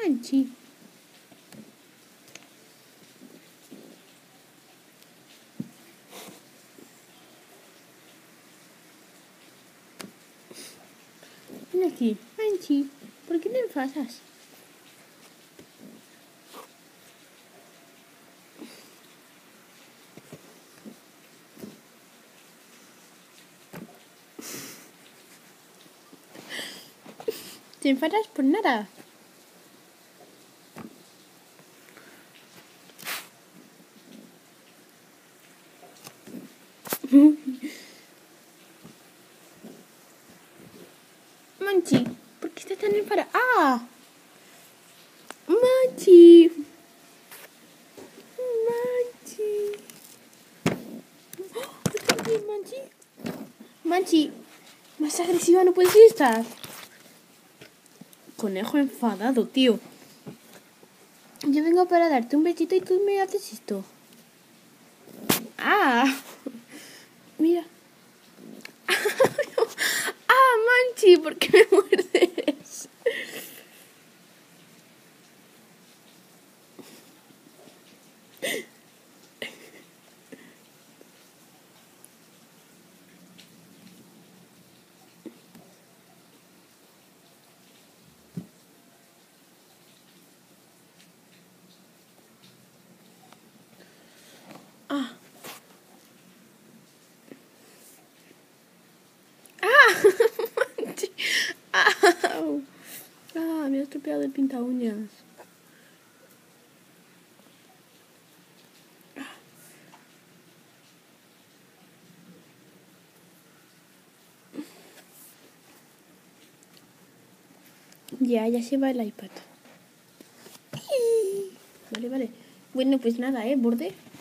Manchi. Ven aquí, Manchi. ¿Por qué te enfadas? ¿Te enfadas por nada? Manchi, ¿por qué estás tan enfadada? ¡Ah! Manchi. Manchi. ¿Estás bien, Manchi? Manchi, más agresiva no puedes estar. Conejo enfadado, tío. Yo vengo para darte un besito y tú me haces esto. ¡Ah! Mira. ¡Ah, Manchi! ¿Por qué me muerdes? ¡Ah! ¡Ah! Manchi. ¡Au! ¡Ah! Me ha estropeado el pinta uñas. Ya se va el iPad. Vale. Bueno, pues nada, borde.